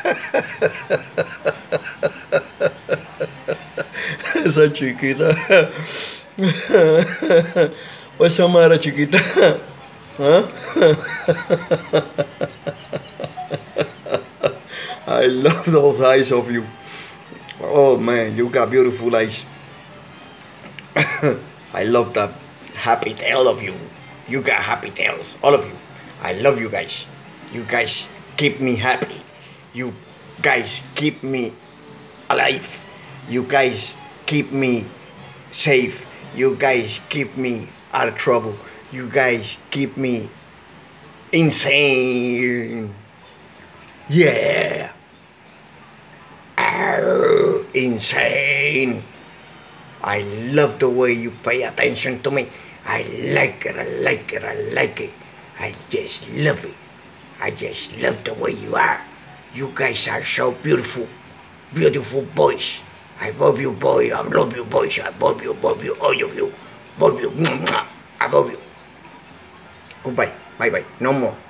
Esa chiquita. What's the matter, chiquita? Huh? I love those eyes of you. Oh man, you got beautiful eyes. I love that happy tail of you. You got happy tails, all of you. I love you guys. You guys keep me happy. You guys keep me alive. You guys keep me safe. You guys keep me out of trouble. You guys keep me insane. Yeah. Arr, insane. I love the way you pay attention to me. I like it, I like it, I like it. I just love it. I just love the way you are. You guys are so beautiful. Beautiful boys. I love you, boy. I love you, boys. I love you, all of you. Love you. I love you. Goodbye. Bye-bye. No more.